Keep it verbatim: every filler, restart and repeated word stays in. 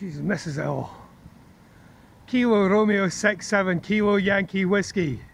Jesus, misses it all. Kilo Romeo six seven, Kilo Yankee Whiskey.